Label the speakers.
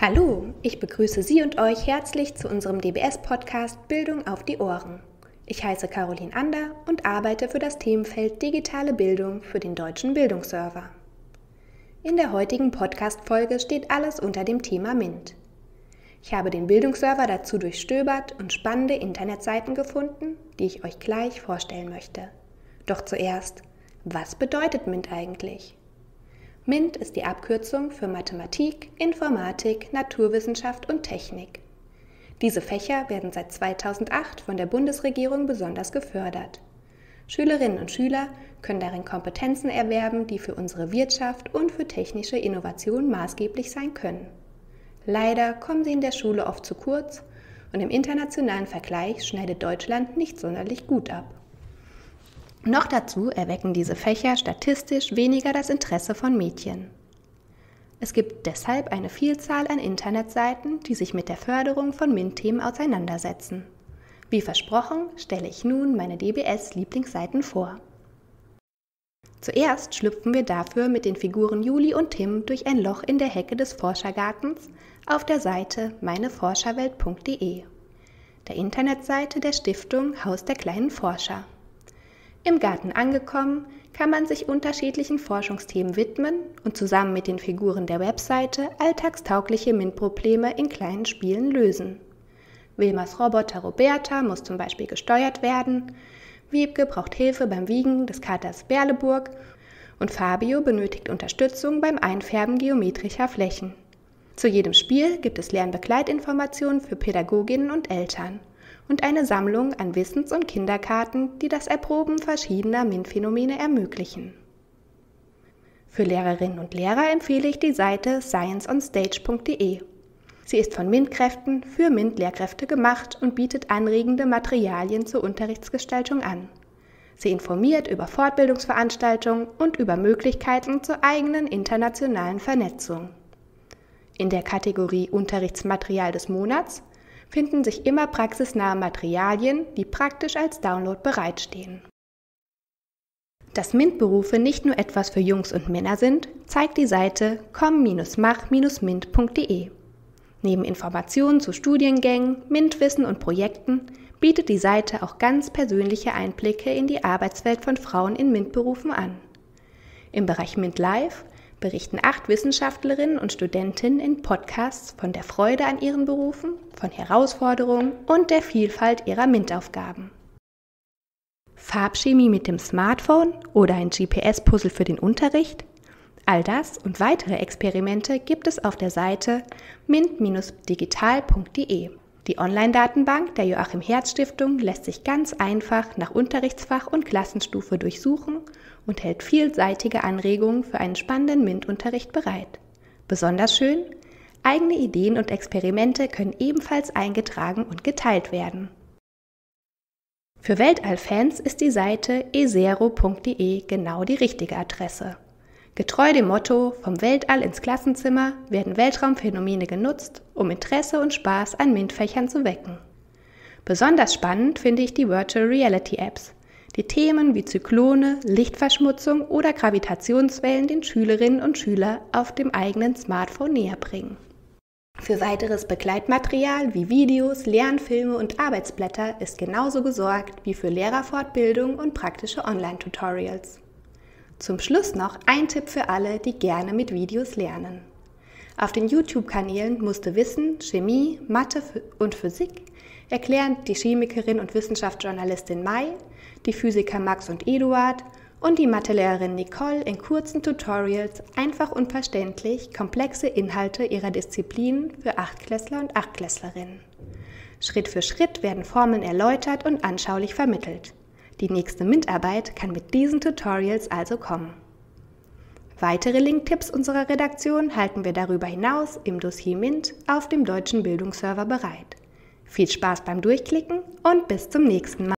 Speaker 1: Hallo, ich begrüße Sie und euch herzlich zu unserem DBS-Podcast Bildung auf die Ohren. Ich heiße Caroline Ander und arbeite für das Themenfeld Digitale Bildung für den Deutschen Bildungsserver. In der heutigen Podcast-Folge steht alles unter dem Thema MINT. Ich habe den Bildungsserver dazu durchstöbert und spannende Internetseiten gefunden, die ich euch gleich vorstellen möchte. Doch zuerst, was bedeutet MINT eigentlich? MINT ist die Abkürzung für Mathematik, Informatik, Naturwissenschaft und Technik. Diese Fächer werden seit 2008 von der Bundesregierung besonders gefördert. Schülerinnen und Schüler können darin Kompetenzen erwerben, die für unsere Wirtschaft und für technische Innovation maßgeblich sein können. Leider kommen sie in der Schule oft zu kurz und im internationalen Vergleich schneidet Deutschland nicht sonderlich gut ab. Noch dazu erwecken diese Fächer statistisch weniger das Interesse von Mädchen. Es gibt deshalb eine Vielzahl an Internetseiten, die sich mit der Förderung von MINT-Themen auseinandersetzen. Wie versprochen, stelle ich nun meine DBS-Lieblingsseiten vor. Zuerst schlüpfen wir dafür mit den Figuren Juli und Tim durch ein Loch in der Hecke des Forschergartens auf der Seite meineforscherwelt.de, der Internetseite der Stiftung Haus der kleinen Forscher. Im Garten angekommen, kann man sich unterschiedlichen Forschungsthemen widmen und zusammen mit den Figuren der Webseite alltagstaugliche MINT-Probleme in kleinen Spielen lösen. Wilmas Roboter Roberta muss zum Beispiel gesteuert werden, Wiebke braucht Hilfe beim Wiegen des Katers Berleburg und Fabio benötigt Unterstützung beim Einfärben geometrischer Flächen. Zu jedem Spiel gibt es Lernbegleitinformationen für Pädagoginnen und Eltern und eine Sammlung an Wissens- und Kinderkarten, die das Erproben verschiedener MINT-Phänomene ermöglichen. Für Lehrerinnen und Lehrer empfehle ich die Seite scienceonstage.de. Sie ist von MINT-Kräften für MINT-Lehrkräfte gemacht und bietet anregende Materialien zur Unterrichtsgestaltung an. Sie informiert über Fortbildungsveranstaltungen und über Möglichkeiten zur eigenen internationalen Vernetzung. In der Kategorie Unterrichtsmaterial des Monats finden sich immer praxisnahe Materialien, die praktisch als Download bereitstehen. Dass MINT-Berufe nicht nur etwas für Jungs und Männer sind, zeigt die Seite komm-mach-mint.de. Neben Informationen zu Studiengängen, MINT-Wissen und Projekten bietet die Seite auch ganz persönliche Einblicke in die Arbeitswelt von Frauen in MINT-Berufen an. Im Bereich MINT Live berichten 8 Wissenschaftlerinnen und Studentinnen in Podcasts von der Freude an ihren Berufen, von Herausforderungen und der Vielfalt ihrer MINT-Aufgaben. Farbchemie mit dem Smartphone oder ein GPS-Puzzle für den Unterricht? All das und weitere Experimente gibt es auf der Seite mint-digital.de. Die Online-Datenbank der Joachim-Herz-Stiftung lässt sich ganz einfach nach Unterrichtsfach und Klassenstufe durchsuchen und hält vielseitige Anregungen für einen spannenden MINT-Unterricht bereit. Besonders schön, eigene Ideen und Experimente können ebenfalls eingetragen und geteilt werden. Für Weltall-Fans ist die Seite ezero.de genau die richtige Adresse. Getreu dem Motto „Vom Weltall ins Klassenzimmer“ werden Weltraumphänomene genutzt, um Interesse und Spaß an MINT-Fächern zu wecken. Besonders spannend finde ich die Virtual Reality Apps, die Themen wie Zyklone, Lichtverschmutzung oder Gravitationswellen den Schülerinnen und Schülern auf dem eigenen Smartphone näher bringen. Für weiteres Begleitmaterial wie Videos, Lernfilme und Arbeitsblätter ist genauso gesorgt wie für Lehrerfortbildung und praktische Online-Tutorials. Zum Schluss noch ein Tipp für alle, die gerne mit Videos lernen. Auf den YouTube-Kanälen Musste wissen, Chemie, Mathe und Physik erklären die Chemikerin und Wissenschaftsjournalistin Mai, die Physiker Max und Eduard und die Mathelehrerin Nicole in kurzen Tutorials einfach und verständlich komplexe Inhalte ihrer Disziplinen für Achtklässler und Achtklässlerinnen. Schritt für Schritt werden Formeln erläutert und anschaulich vermittelt. Die nächste MINT-Arbeit kann mit diesen Tutorials also kommen. Weitere Link-Tipps unserer Redaktion halten wir darüber hinaus im Dossier MINT auf dem Deutschen Bildungsserver bereit. Viel Spaß beim Durchklicken und bis zum nächsten Mal.